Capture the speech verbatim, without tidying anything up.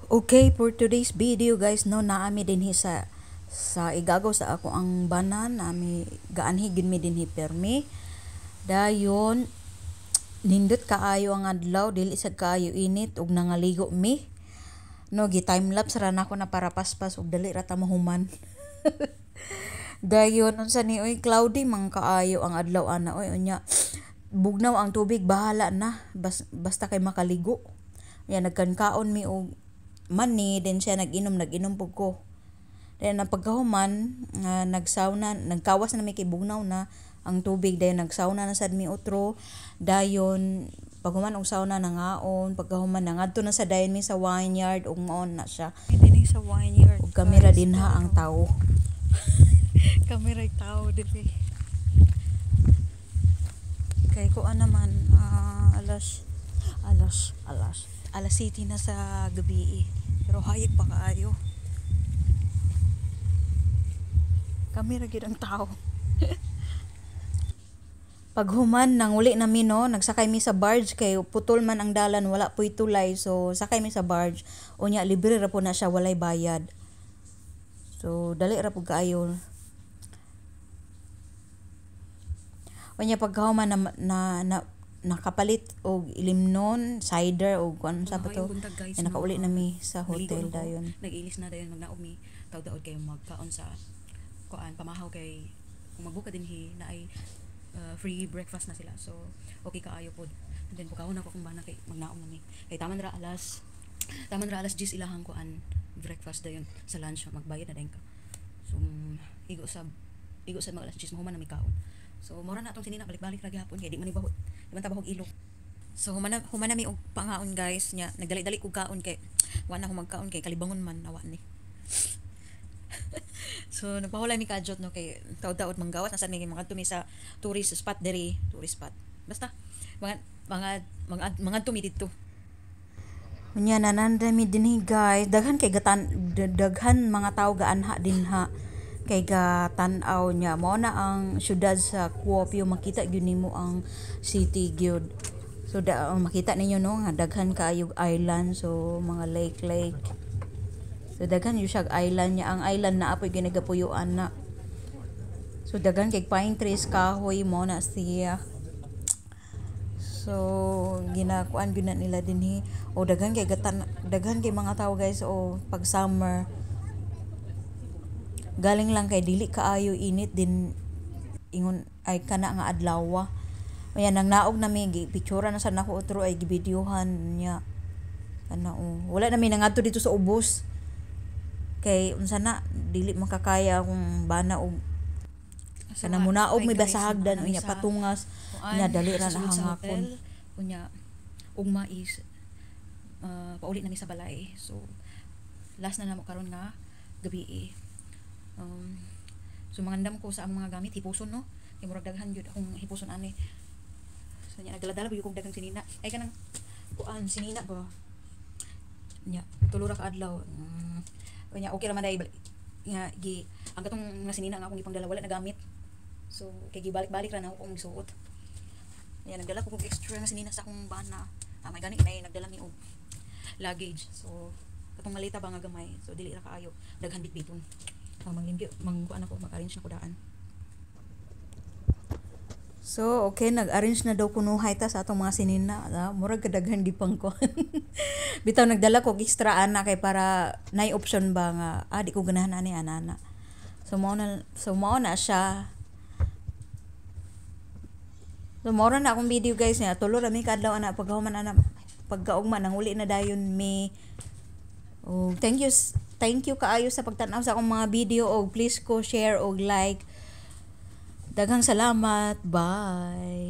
Okay, for today's video guys, no, naami din hi sa sa igagaw sa ako ang banan, nami gaanhi gid mi dinhi permi. Dayon nindot kaayo ang adlaw, dili sa kaayo init ug nangaligo mi. No, gi time lapse ra nako na para paspas ug dali ra ta mahuman. Dayon unsa ni oy cloudy man kaayo ang adlaw ana oy unya. Bugnaw ang tubig bahala na bas, basta kay makaligo. Ya nagkankaon mi og mani din siya nag-inom nag-inom pug ko. Then ang pagkahuman nga uh, nagsauna nagkawas na mi kay bugnaw na ang tubig dayon nagsauna na sad mi otro. Dayon paghuman og sauna nangaon pagkahuman nangadto na sa dayon mi sa vineyard ug maon na siya. Dinhi sa vineyard. Ug kamera dinha ang tawo. Kamera tao dili. Kay ko naman uh, alas alas alas alas city na sa gabi eh. Pero hayag pa kaayo. Kami ra gyud ang tao. Paghuman nang uli na mi no, nagsakay mi sa barge kay putol man ang dalan wala puy tulay so sakay mi sa barge. Unya libre ra po na siya walay bayad. So dali ra pud kaayo. Unya paghuman na na, na nakapalit og limnon, cider og kuan sa pa to. Ay nakauli na mi sa hotel dayon. Nag-ilis na dayon magnaog mi tawdaod kay magkaon sa kuan pamahaw kay kung magbuka dinhi na ay uh, free breakfast na sila. So okay kaayo pod. And then pagkaon ako kung bana kay magnaog na mi. Kay taman ra alas taman ra alas diyes ilahang kuan breakfast dayon sa lunch magbayad na dayon ka. So igo sa igo sa mga alas diyes mahuman na mi kaon. So mura na atong sinina balik-balik ra gyapon kay di man ibahot. Di man ta bahog ilok. So humana humana mi og pangaon guys nya nagdali-dali ko kaon kay wa na ko magkaon kay kalibangon man nawa ni. So nagpahulay mi kadjot no kay taud-taud manggawas na sad mi mga tumi sa tourist spot diri, tourist spot. Basta mga mga mga mga tumi dito. Unya nananda mi dinhi guys, daghan kay gatan daghan mga tawo gaanha dinha. Kay ga tan-aw niya mo na ang syudad sa Kuopio makita gyud nimo ang city gyud. So da uh, makita ninyo no nga daghan kaayo island so mga lake lake. So daghan yu siya island niya ang island na apoy ginagapuyuan na. So daghan kay pine trees kahoy mo na siya. So ginakuan gyud na nila dinhi o daghan kay gatan daghan kay mga tawo guys o pag summer galing lang kay dili kaayo init din ingon ay kana nga adlaw. Ayan nang naog na mi pictura na sa nako otro ay gibidyohan niya. Ano oh, wala na mi nangadto dito sa ubos. Kay unsa na dili makakaya kung bana og kana munaog may basahagdan unya patungas nya dali ra na hangakon. Unya ugma is uh, pauli na mi sa balay. So last na namo karon nga gabi eh. Um, so mangandam ko sa ang mga gamit hipuson no kay murag daghan gyud akong hipuson ani so nya nagdala-dala gyud kog daghang sinina ay kanang kuan sinina ba nya tulura ka adlaw um, nya okay ra man dai nga gi ang katong nga sinina nga akong ipangdala wala na gamit so kay gibalik-balik ra na ako kung isuot nya nagdala ko kog extra nga sinina sa akong bana ah, may gani may nagdala mi og luggage so katong malita ba nga gamay so dili ra kaayo daghan bitbiton ang manglimpyo mangkuan ako mag-arrange na ko daan. So okay nag-arrange na daw kunuhay ta sa atong mga sinina ah, murag kadaghan gipang ko. Bitaw nagdala ko extra ana kay para nay option ba nga ah di ko ganahan ani anana. So mao na so mao na siya. So mao na akong video guys niya tulo ra mi kadlaw ana paghuman ana pagkaugma nang uli na dayon mi. Oh, thank you thank you kaayo sa pagtan-aw sa akong mga video og please ko share og like. Daghang salamat. Bye.